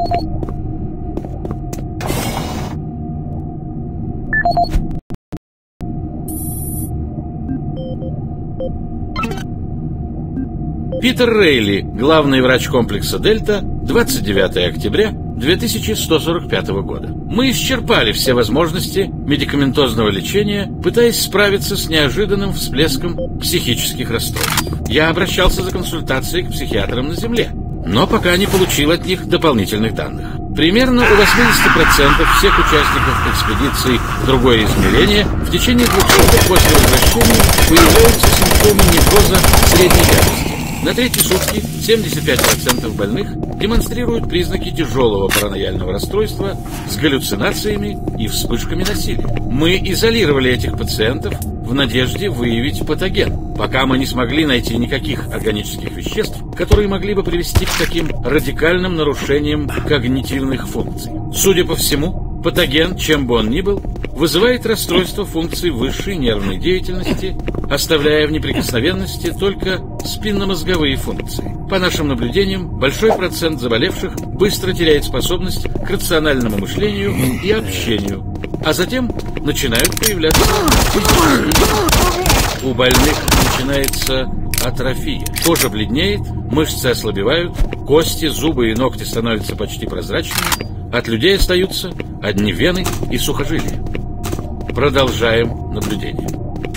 Питер Рейли, главный врач комплекса «Дельта», 29 октября 2145 года. Мы исчерпали все возможности медикаментозного лечения, пытаясь справиться с неожиданным всплеском психических расстройств. Я обращался за консультацией к психиатрам на Земле, но пока не получил от них дополнительных данных. Примерно у 80% всех участников экспедиции в другое измерение в течение 2 суток после возвращения появляются симптомы невроза средней тяжести. На третьи сутки 75% больных демонстрируют признаки тяжелого параноидального расстройства с галлюцинациями и вспышками насилия. Мы изолировали этих пациентов в надежде выявить патоген, пока мы не смогли найти никаких органических веществ, которые могли бы привести к таким радикальным нарушениям когнитивных функций. Судя по всему, патоген, чем бы он ни был, вызывает расстройство функций высшей нервной деятельности, оставляя в неприкосновенности только спинномозговые функции. По нашим наблюдениям, большой процент заболевших быстро теряет способность к рациональному мышлению и общению, а затем начинают появляться физические симптомы. У больных начинается атрофия. Кожа бледнеет, мышцы ослабевают, кости, зубы и ногти становятся почти прозрачными, от людей остаются одни вены и сухожилия. Продолжаем наблюдение.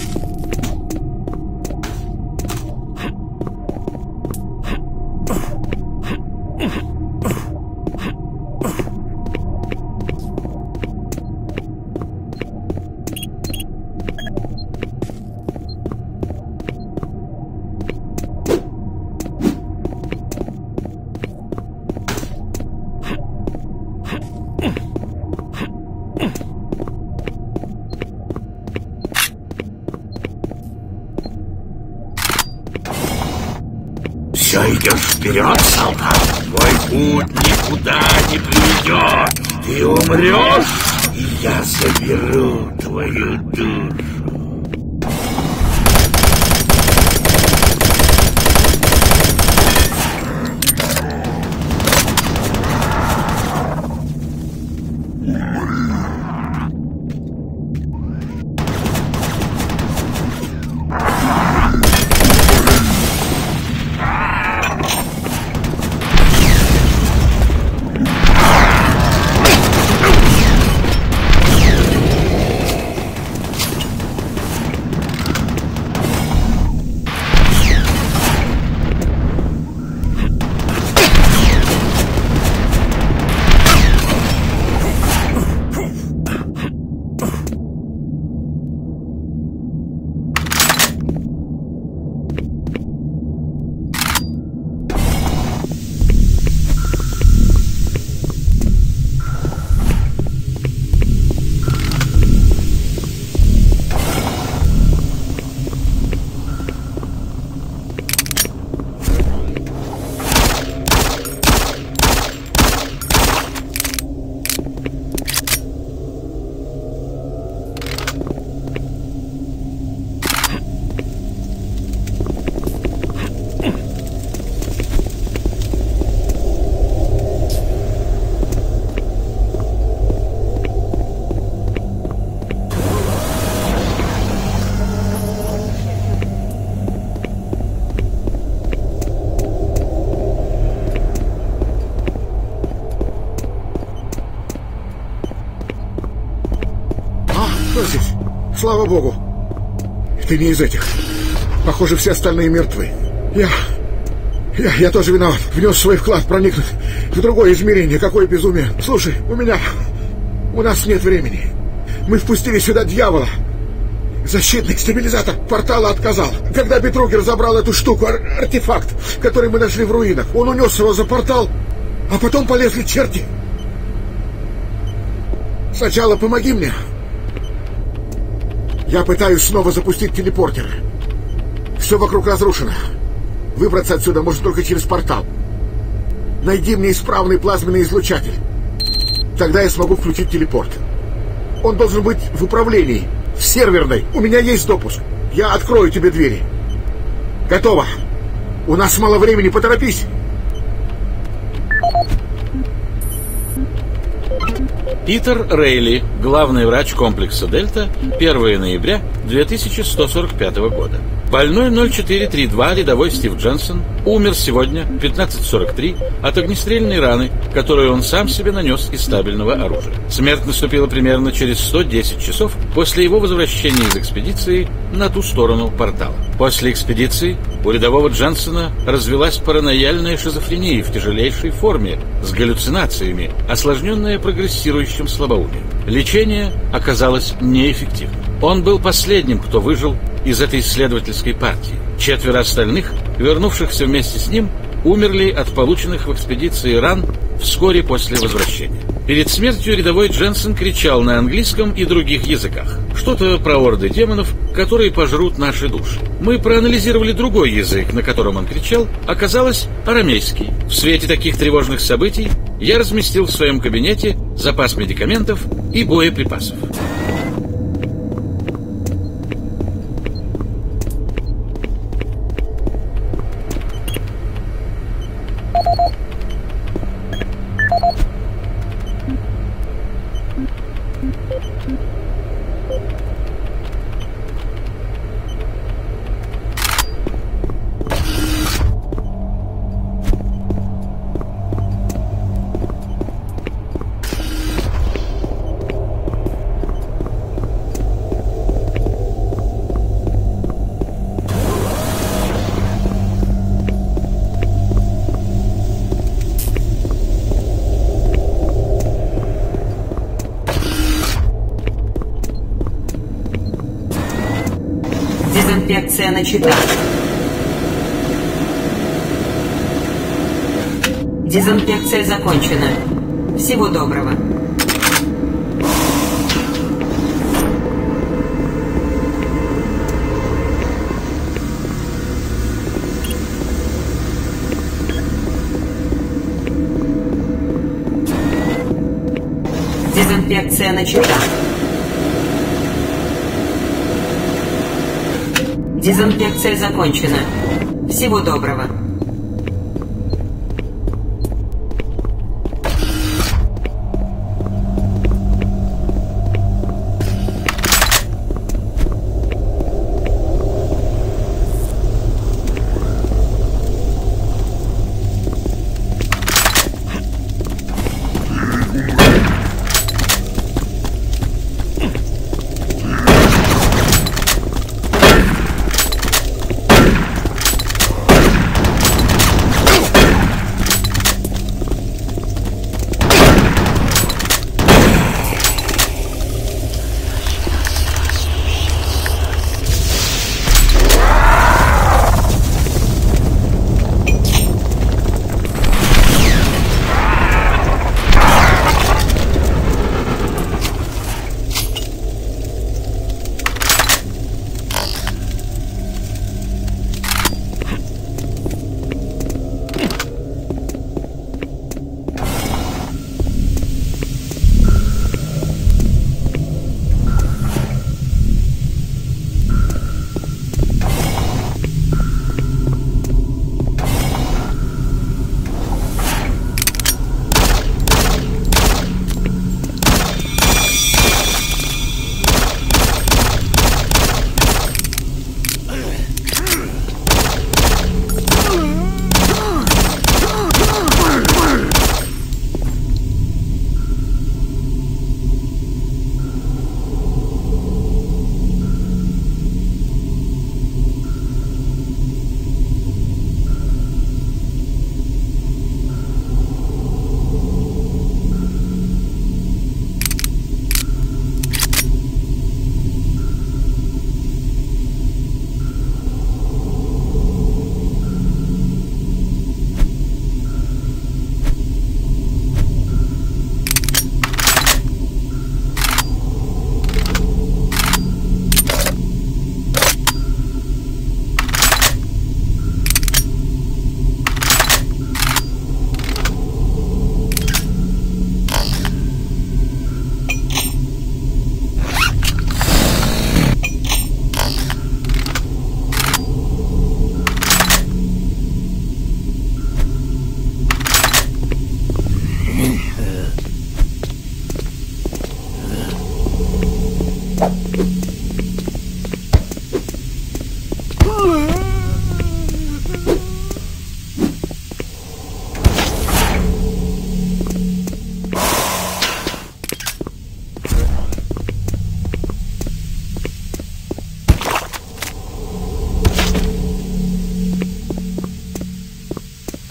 Все идешь вперед, солдат. Твой путь никуда не приведет. Ты умрешь, и я заберу твою душу. Слава богу. Ты не из этих. Похоже, все остальные мертвы. Я тоже виноват. Внес свой вклад проникнуть в другое измерение. Какое безумие. Слушай, у нас нет времени. Мы впустили сюда дьявола. Защитный стабилизатор портала отказал. Когда Бетругер забрал эту штуку, артефакт, который мы нашли в руинах, он унес его за портал, а потом полезли черти. Сначала помоги мне. Я пытаюсь снова запустить телепортер. Все вокруг разрушено. Выбраться отсюда можно только через портал. Найди мне исправный плазменный излучатель. Тогда я смогу включить телепорт. Он должен быть в управлении, в серверной. У меня есть допуск. Я открою тебе двери. Готово. У нас мало времени, поторопись. Питер Рейли, главный врач комплекса «Дельта», 1 ноября 2145 года. Больной 0432, рядовой Стив Дженсен, умер сегодня в 15:43 от огнестрельной раны, которую он сам себе нанес из стабильного оружия. Смерть наступила примерно через 110 часов после его возвращения из экспедиции на ту сторону портала. После экспедиции у рядового Дженсена развилась паранояльная шизофрения в тяжелейшей форме с галлюцинациями, осложненная прогрессирующим слабоумием. Лечение оказалось неэффективным. Он был последним, кто выжил из этой исследовательской партии. 4 остальных, вернувшихся вместе с ним, умерли от полученных в экспедиции ран вскоре после возвращения. Перед смертью рядовой Дженсен кричал на английском и других языках. Что-то про орды демонов, которые пожрут наши души. Мы проанализировали другой язык, на котором он кричал, оказалось арамейский. В свете таких тревожных событий я разместил в своем кабинете запас медикаментов и боеприпасов. Дезинфекция начата. Дезинфекция закончена. Всего доброго. Дезинфекция начата. Дезинфекция закончена. Всего доброго.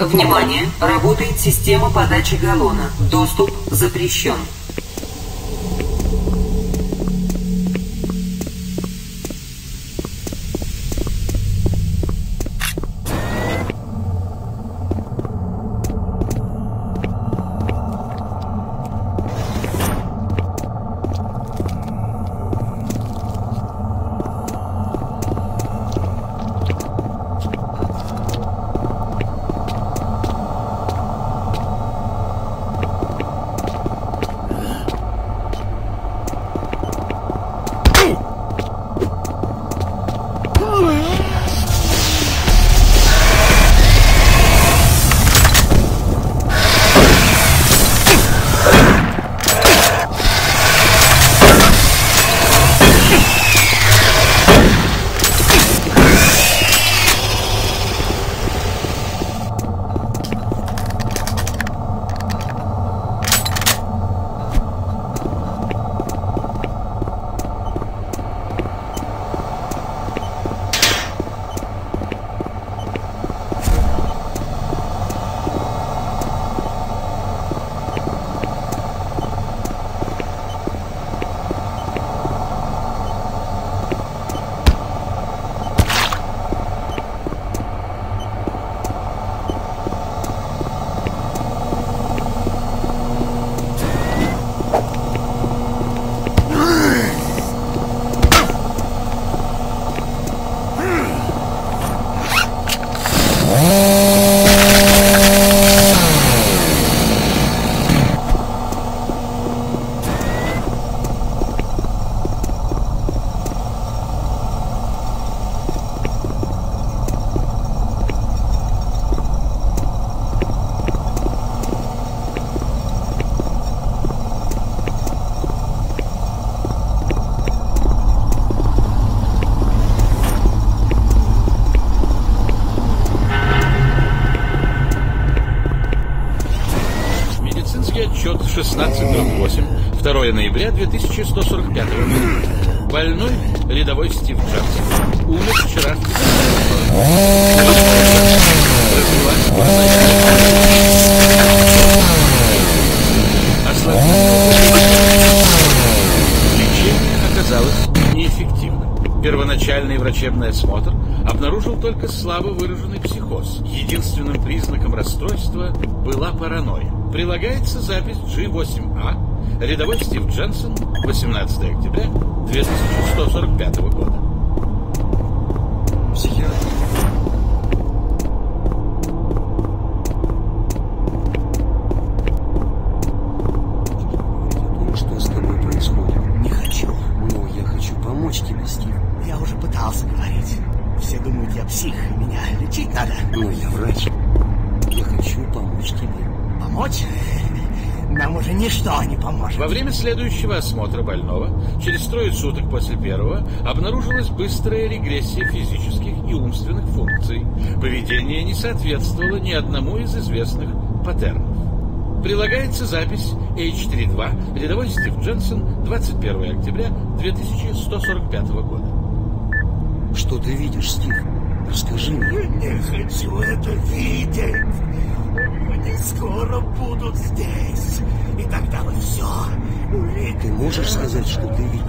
Внимание! Работает система подачи галлона. Доступ запрещен. Отчет 16/8, 2 ноября 2145 года. Больной рядовой Стив Джонсон. Умер вчера в Лечение оказалось неэффективным. Первоначальный врачебный осмотр обнаружил только слабо выраженный психоз. Единственным признаком расстройства была паранойя. Прилагается запись G8A, рядовой Стив Джонсон, 18 октября 2145 года. Психиатр. Что с тобой происходит? Не хочу. Но я хочу помочь тебе, Стив. Я уже пытался говорить. Все думают, я псих, меня лечить надо. Но я врач. Я хочу помочь тебе. Помочь? Нам уже ничто не поможет. Во время следующего осмотра больного, через 3 суток после первого, обнаружилась быстрая регрессия физических и умственных функций. Поведение не соответствовало ни одному из известных паттернов. Прилагается запись H32, рядовой Стив Джонсон, 21 октября 2145 года. Что ты видишь, Стив? Расскажи мне. Не хочу это видеть. Они скоро будут здесь. И тогда вы все увидите. Ты можешь сказать, что ты видишь?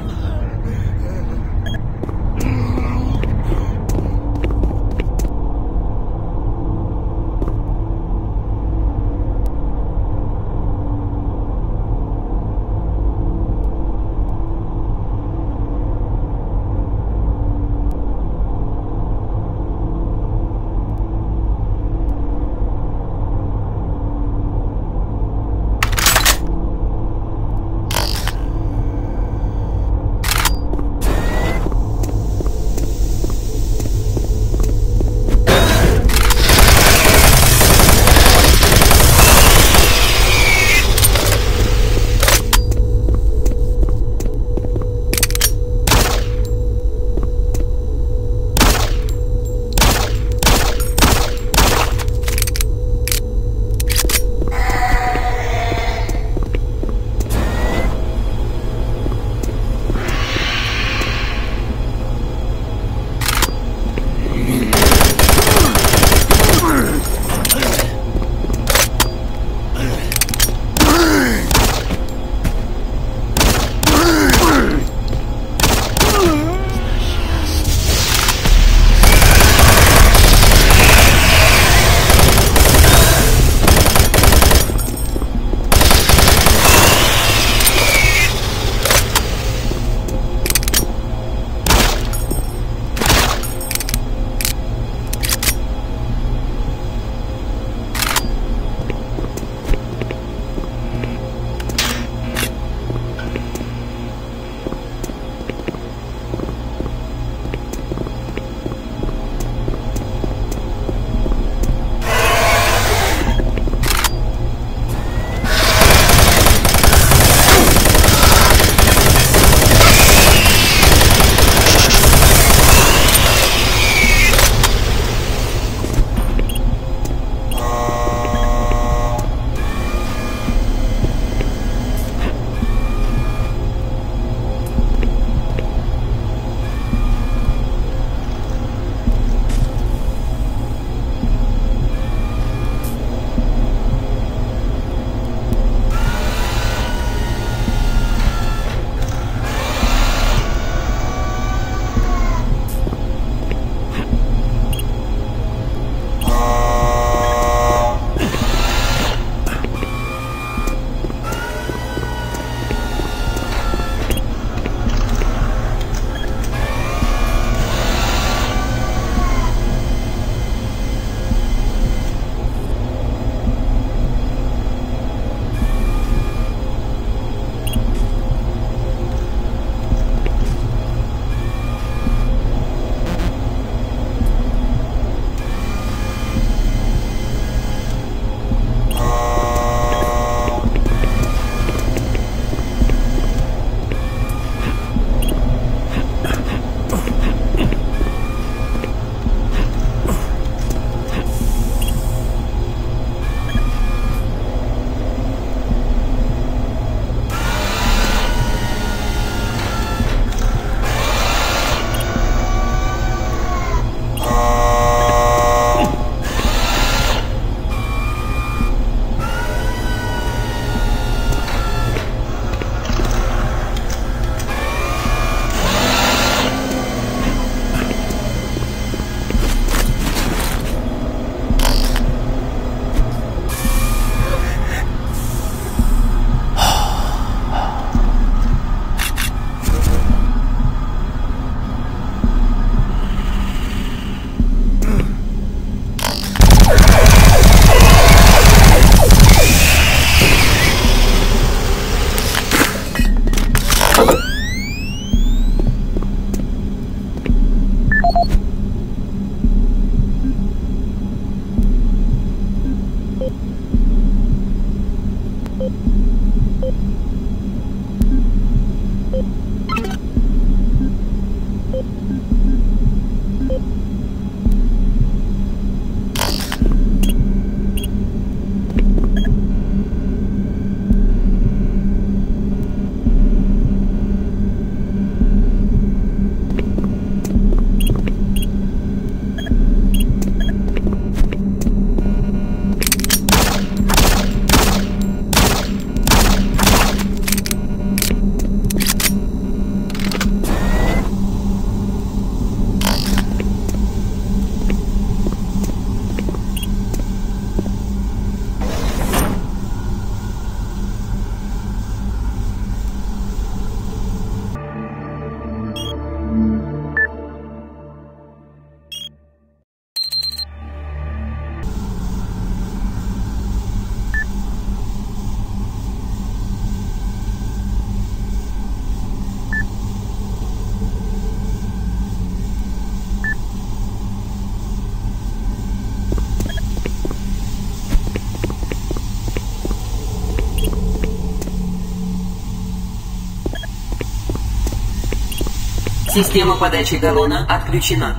Система подачи галлона отключена.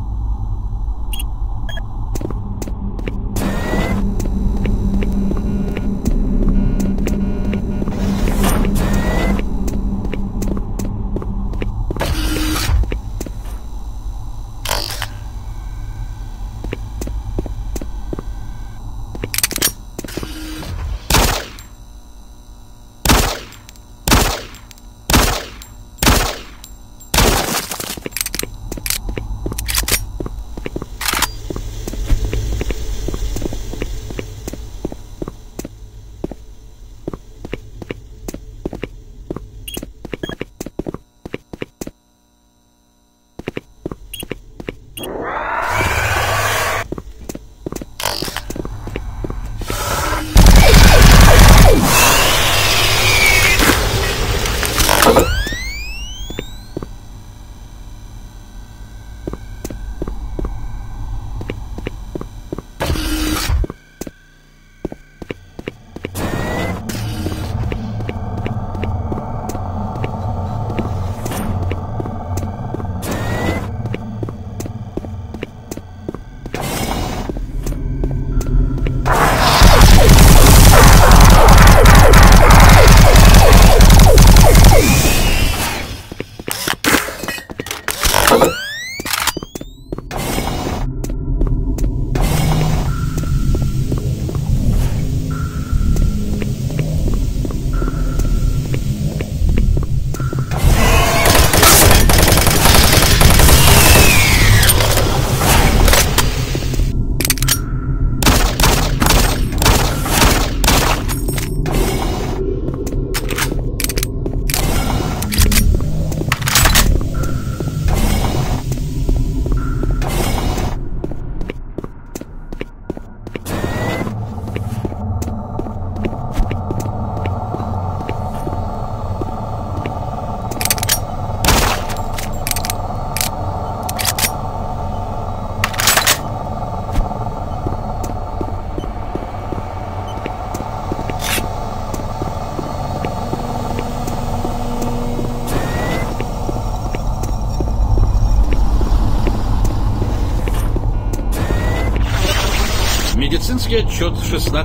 Медицинский отчет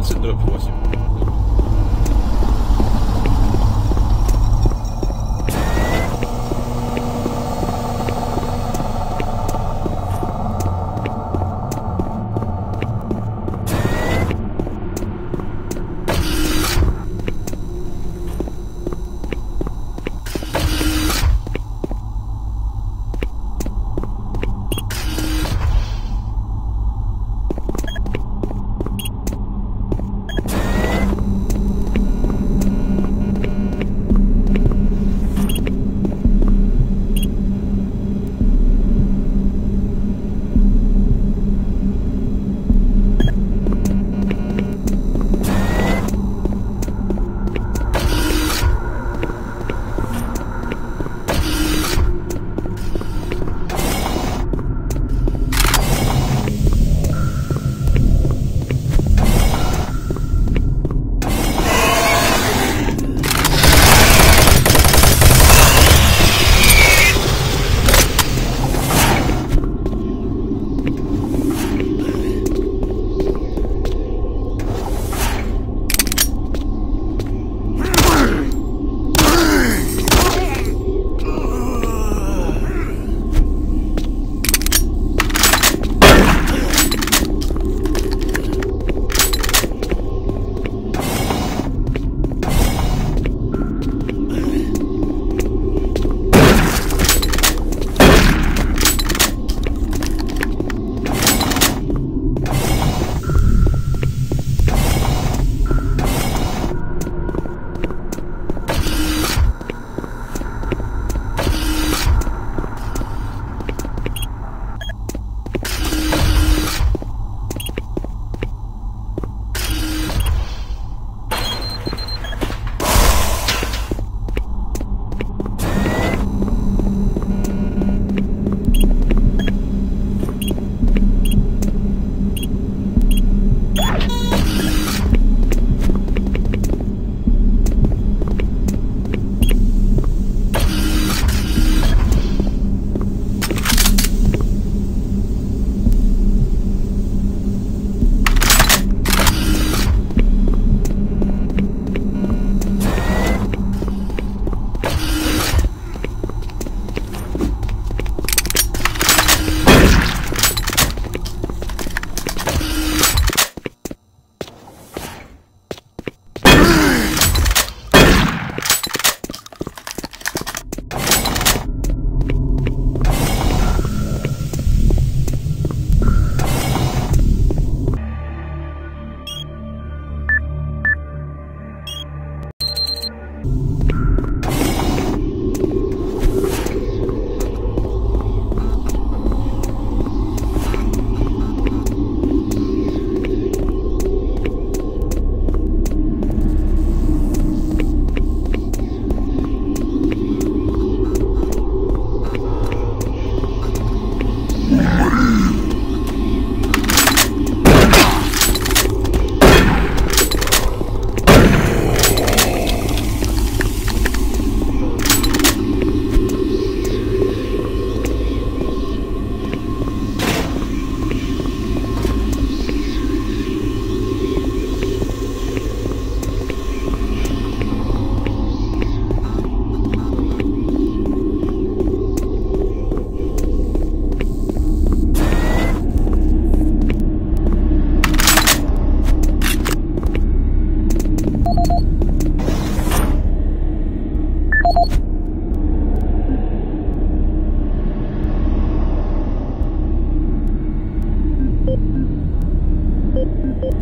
16/8.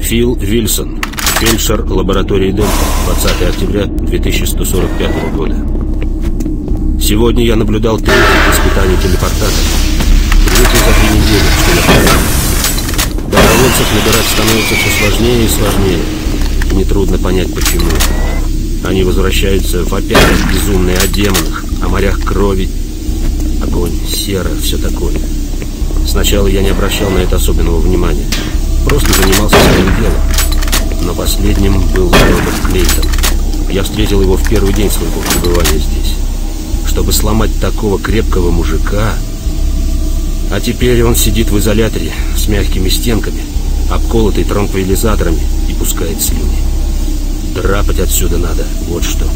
Фил Вильсон, фельдшер лаборатории Дельта, 20 октября 2145 года. Сегодня я наблюдал третье испытание телепортатора. Третье за 3 недели, что я понял. Добровольцев набирать становится все сложнее и сложнее. И нетрудно понять, почему. Они возвращаются вопя безумные о демонах, о морях крови. Огонь, сера, все такое. Сначала я не обращал на это особенного внимания. Просто занимался своим делом. Но последним был Роберт Клейтон. Я встретил его в первый день своего пребывания здесь. Чтобы сломать такого крепкого мужика... А теперь он сидит в изоляторе с мягкими стенками, обколотый транквилизаторами, и пускает слюни. Драпать отсюда надо, вот что.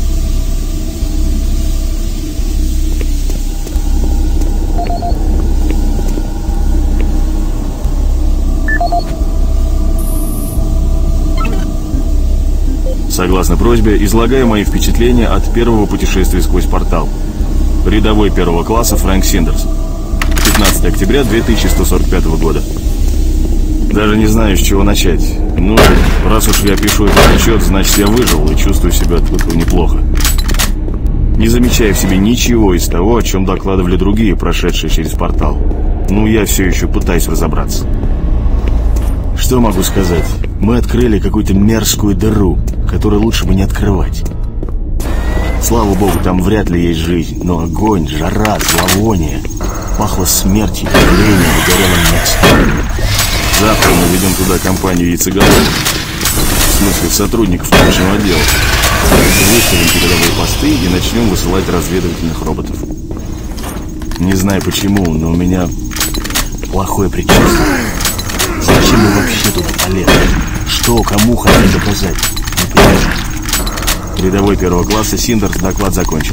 Согласно просьбе, излагаю мои впечатления от первого путешествия сквозь портал. Рядовой первого класса Фрэнк Синдерс. 15 октября 2145 года. Даже не знаю, с чего начать. Ну, раз уж я пишу этот отчет, значит, я выжил и чувствую себя от этого неплохо. Не замечая в себе ничего из того, о чем докладывали другие, прошедшие через портал. Ну, я все еще пытаюсь разобраться. Что могу сказать? Мы открыли какую-то мерзкую дыру, которую лучше бы не открывать. Слава богу, там вряд ли есть жизнь, но огонь, жара, зловоние... Пахло смертью, давлением и горелым мясом. Завтра мы ведем туда компанию яйцеголовых. В смысле, сотрудников научного отдела. Выставим передовые посты и начнем высылать разведывательных роботов. Не знаю почему, но у меня плохое предчувствие. Зачем мы вообще туда полезли? Что, кому хотим доказать? Не понимаю. Рядовой первого класса Синдерс доклад закончил.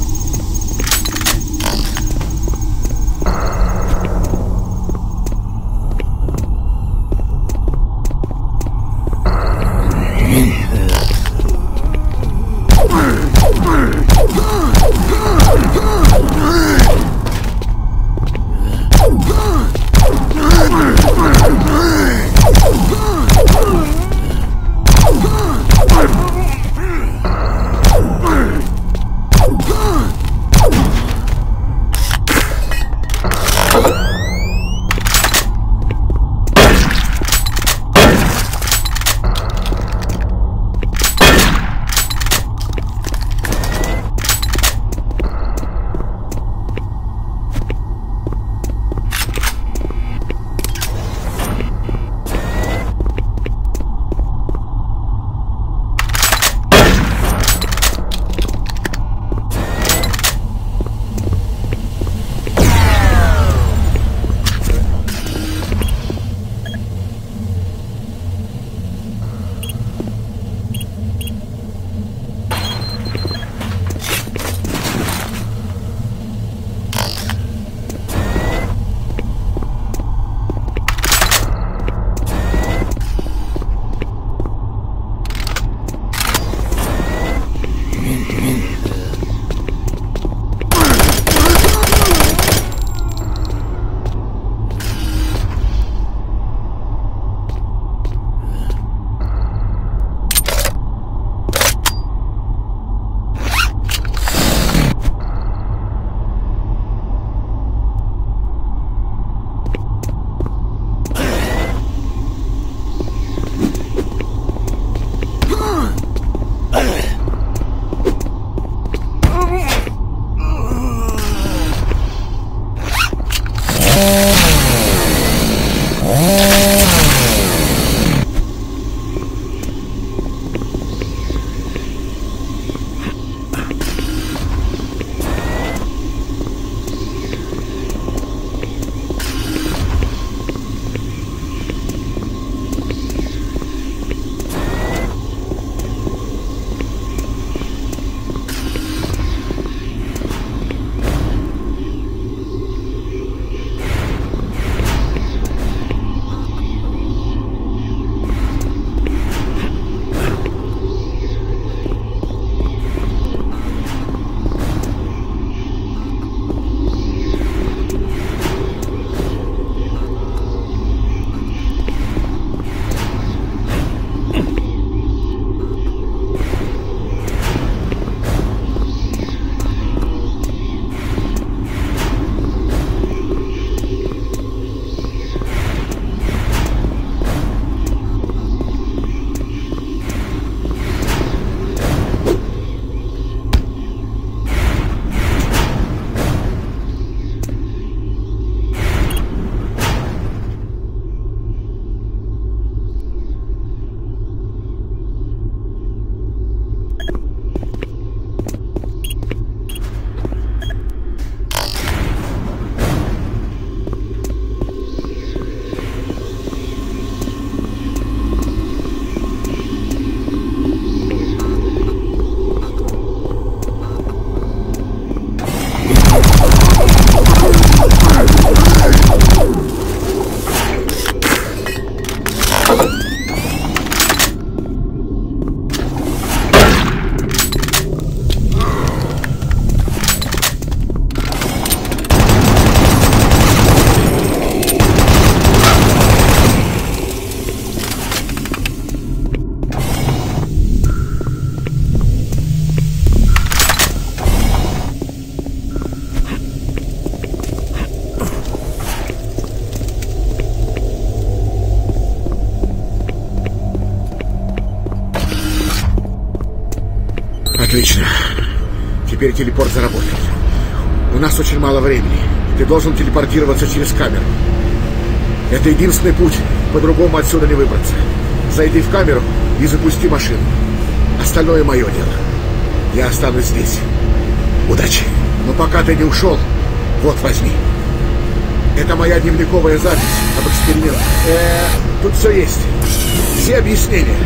Отлично. Теперь телепорт заработает. У нас очень мало времени. Ты должен телепортироваться через камеру. Это единственный путь. По-другому отсюда не выбраться. Зайди в камеру и запусти машину. Остальное мое дело. Я останусь здесь. Удачи. Но пока ты не ушел, вот возьми. Это моя дневниковая запись об эксперименте. Тут все есть. Все объяснения.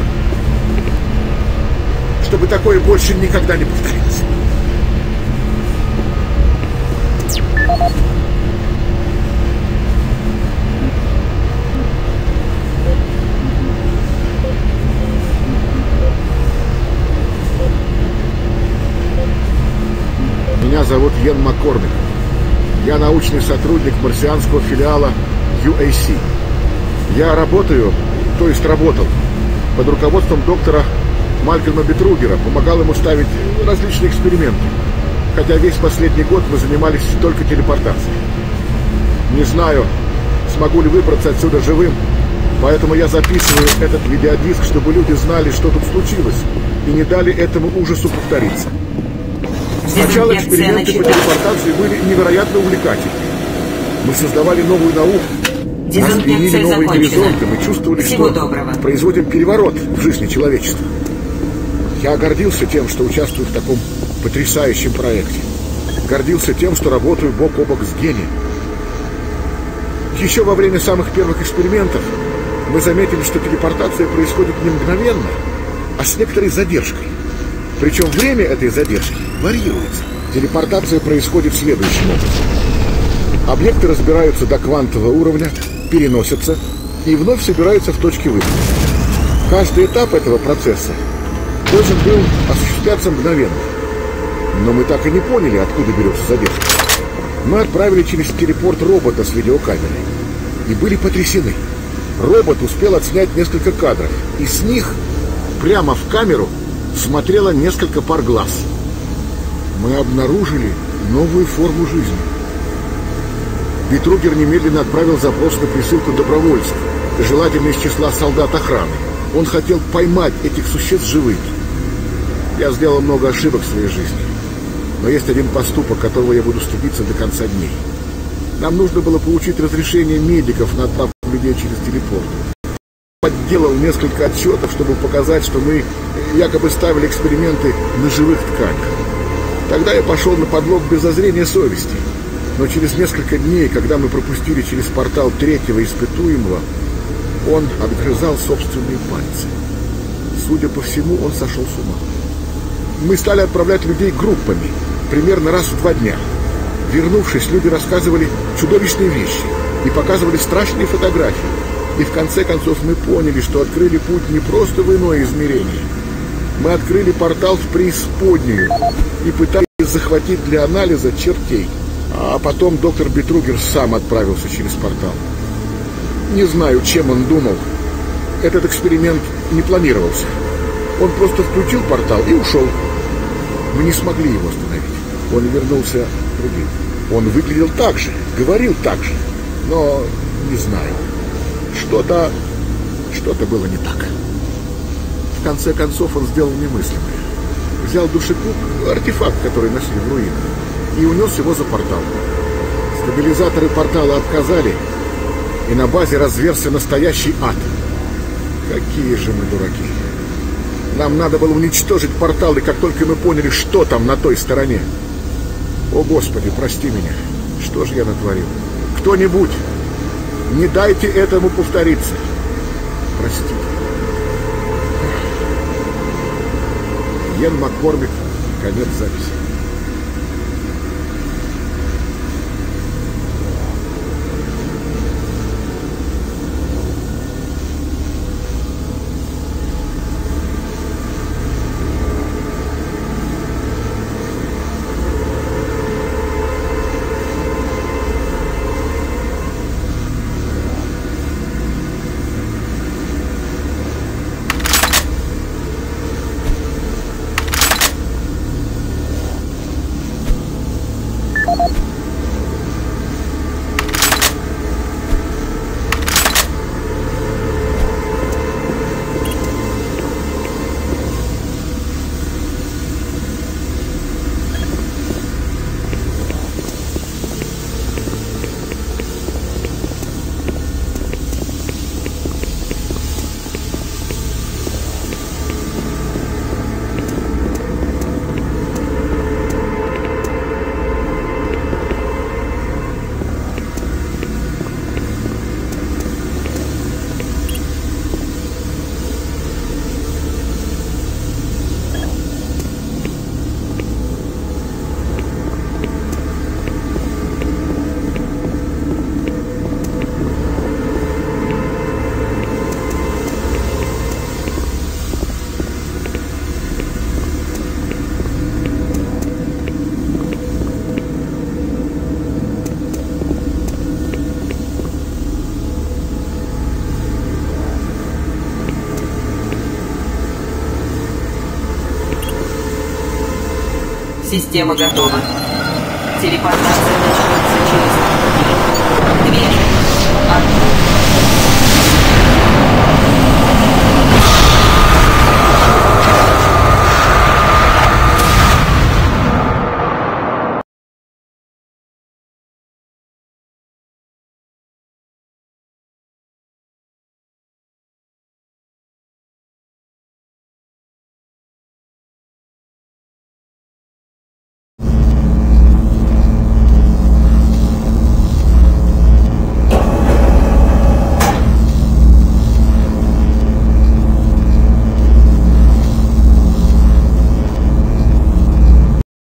Чтобы такое больше никогда не повторилось. Меня зовут Йен Маккормик. Я научный сотрудник марсианского филиала UAC. Я работаю, то есть работал, под руководством доктора Малькольма Бетругера, помогал ему ставить различные эксперименты. Хотя весь последний год мы занимались только телепортацией. Не знаю, смогу ли выбраться отсюда живым, поэтому я записываю этот видеодиск, чтобы люди знали, что тут случилось, и не дали этому ужасу повториться. Сначала эксперименты по телепортации были невероятно увлекательны. Мы создавали новую науку, нас пьянили новые горизонты, мы чувствовали, что производим переворот в жизни человечества. Я гордился тем, что участвую в таком потрясающем проекте. Гордился тем, что работаю бок о бок с гением. Еще во время самых первых экспериментов мы заметили, что телепортация происходит не мгновенно, а с некоторой задержкой. Причем время этой задержки варьируется. Телепортация происходит следующим образом. Объекты разбираются до квантового уровня, переносятся и вновь собираются в точке выхода. Каждый этап этого процесса должен был осуществляться мгновенно. Но мы так и не поняли, откуда берется задержка. Мы отправили через телепорт робота с видеокамерой и были потрясены. Робот успел отснять несколько кадров, и с них прямо в камеру смотрело несколько пар глаз. Мы обнаружили новую форму жизни. Бетругер немедленно отправил запрос на присылку добровольцев, желательно из числа солдат охраны. Он хотел поймать этих существ живыми. Я сделал много ошибок в своей жизни, но есть один поступок, которого я буду стыдиться до конца дней. Нам нужно было получить разрешение медиков на отправку людей через телепорт. Подделал несколько отчетов, чтобы показать, что мы якобы ставили эксперименты на живых тканях. Тогда я пошел на подлог без зазрения совести. Но через несколько дней, когда мы пропустили через портал третьего испытуемого, он отгрызал собственные пальцы. Судя по всему, он сошел с ума. Мы стали отправлять людей группами, примерно раз в 2 дня. Вернувшись, люди рассказывали чудовищные вещи и показывали страшные фотографии. И в конце концов мы поняли, что открыли путь не просто в иное измерение. Мы открыли портал в преисподнюю и пытались захватить для анализа чертей. А потом доктор Бетругер сам отправился через портал. Не знаю, чем он думал. Этот эксперимент не планировался. Он просто включил портал и ушел. Мы не смогли его остановить. Он вернулся другим. Он выглядел так же, говорил так же. Но не знаю. Что-то было не так. В конце концов он сделал немыслимое. Взял душегуб, артефакт, который нашли в руинах, и унес его за портал. Стабилизаторы портала отказали, и на базе разверзся настоящий ад. Какие же мы дураки. Нам надо было уничтожить портал, и как только мы поняли, что там на той стороне. О, Господи, прости меня. Что же я натворил? Кто-нибудь, не дайте этому повториться. Простите. Йен Маккормик. Конец записи. Система готова. Телепортация начнется через 2, 1.